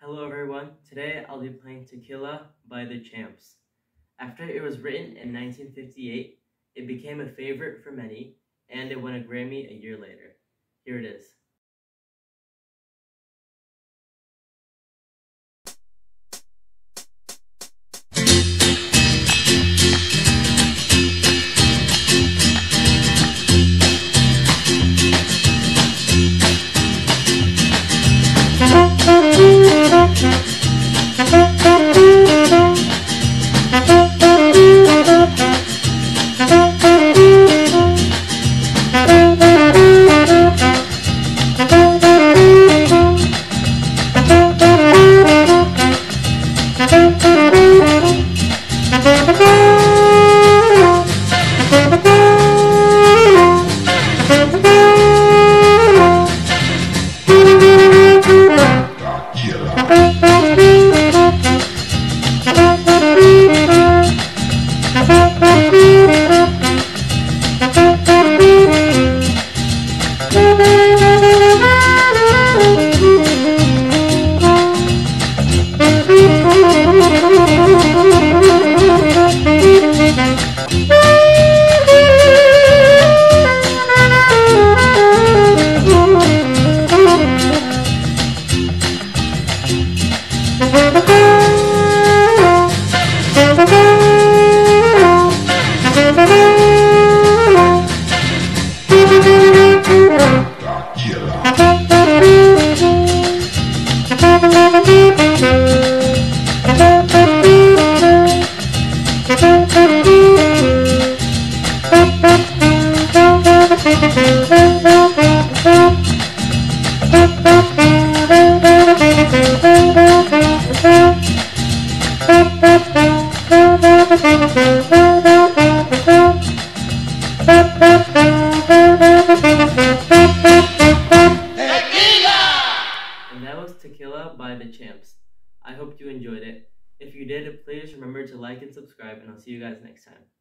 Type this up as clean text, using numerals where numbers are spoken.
Hello everyone, today I'll be playing Tequila by the Champs. After it was written in 1958, it became a favorite for many, and it won a Grammy a year later. Here it is. And that was Tequila by the Champs. I hope you enjoyed it. If you did, please remember to like and subscribe, and I'll see you guys next time.